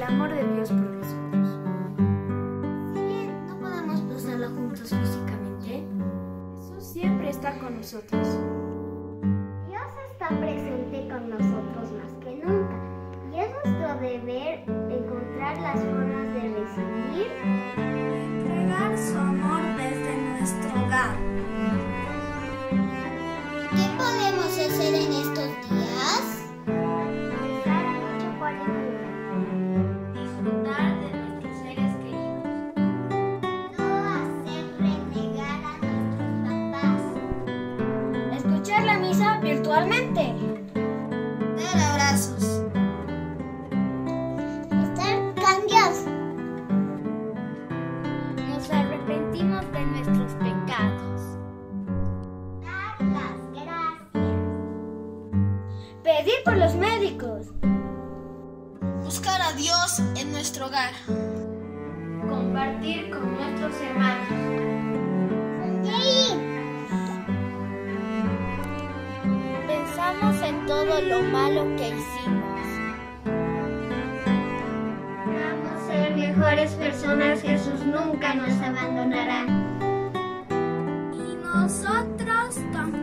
el amor de Dios por nosotros. Si bien no podemos pasarlo juntos físicamente, Jesús siempre está con nosotros. Dios está presente con nosotros más que nunca. Y es nuestro deber encontrar las formas de recibir y entregar su amor desde nuestro hogar. ¿Qué podemos hacer en estos días? Rezar mucho por el mundo. Disfrutar de nuestros seres queridos. No hacer renegar a nuestros papás. Escuchar la misa virtualmente. Dar abrazos. Estar con Dios. Nos arrepentimos de nuestros pecados. Dar las gracias. Pedir por los médicos. Buscar a Dios en nuestro hogar. Compartir con nuestros hermanos. Sonreír. Pensamos en todo lo malo que hicimos. Vamos a ser mejores personas. Jesús nunca nos abandonará. Y nosotros tampoco.